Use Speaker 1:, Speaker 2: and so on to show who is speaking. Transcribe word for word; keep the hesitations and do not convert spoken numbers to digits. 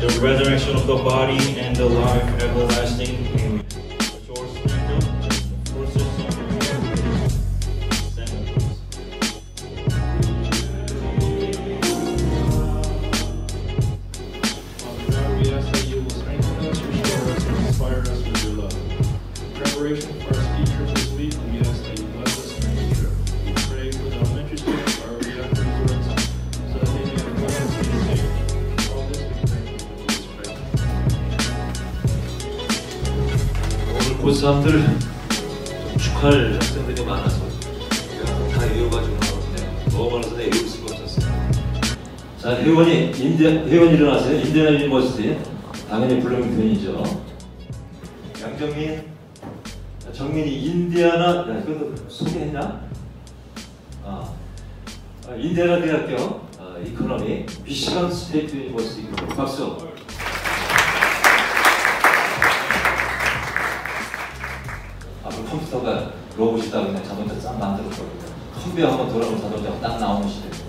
Speaker 1: the resurrection of the body and the life everlasting. Amen. Let's all stand up. The first song we have is stand up, please.
Speaker 2: Father God, we ask that you will strengthen us, restore us, and inspire us with your love. In preparation for our ski trip this week, we ask that you bless us during the trip. We pray for the elementary students, our reactor resorts, so that they may have plans to be safe. All this we pray in Jesus Christ.
Speaker 3: 오늘 고삼들 좀 축하할 학생들이 많아서 제가 다 외워가지고 나오는데 너무 많아서 내가 외울 수가 없었어요. 자, 회원이 인디 회원 일어나세요. 인디애나 유니버시티 당연히 블루밍턴이죠. 양정민, 정민이 인디애나, 야 이것도 소개했나? 아, 아 인디애나 대학교 아, 이코노미 미시간 스테이트 유니버시티 박수. 앞으로 컴퓨터가 로봇이다 그냥 자동차 싹 만들었거든요. 컴퓨터 한번 돌아오면 자동차가 딱 나오는 시대.